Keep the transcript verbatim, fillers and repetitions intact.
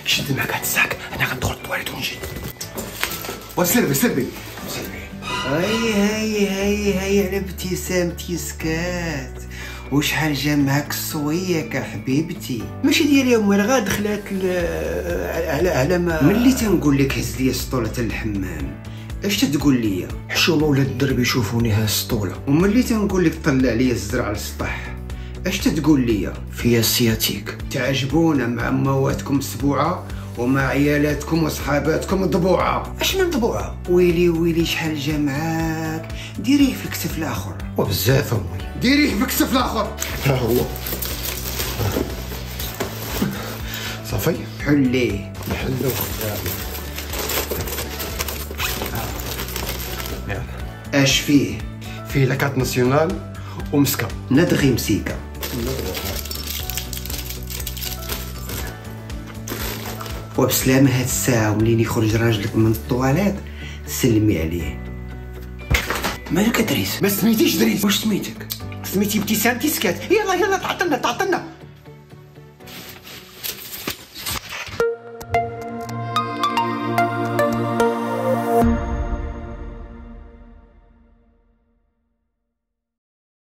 شد معاك هاد الساك، انا غندخل للطواليت ونجي. وسلبي سلبي سلبي. هاي هاي هاي هاي على ابتسامتي سكات. وشحال جا معاك الصويك حبيبتي؟ ماشي ديالي امال غا دخلات على على ما ملي تنقول لك هز لي سطوله الحمام اش تتقول لي؟ حشومه ولاد الدرب يشوفوني ها السطوله. وملي تنقول لك طلع لي الزرع على السطح اش تتقول لي؟ فيا السياتيك. تعجبونا مع مواتكم السبوعه ومع عيالاتكم وصحاباتكم ضبوعه. اش من ضبوعه؟ ويلي ويلي شحال جا معاك. ديريه في الكتف الاخر. وبزاف امي. ديريه في الكتف الاخر. ها هو صافي. حليه نحلو. اش فيه؟ فيه لاكارت ناسيونال ومسكه. ندغي مسيكه. وبسلامة هاد الساعة ومنين يخرج راجلك من الطواليت سلمي عليه. مالك ادريس؟ ما سميتيش دريس. واش سميتك؟ سميتي ابتسامتي سكات. يلا يلا تعطلنا تعطلنا.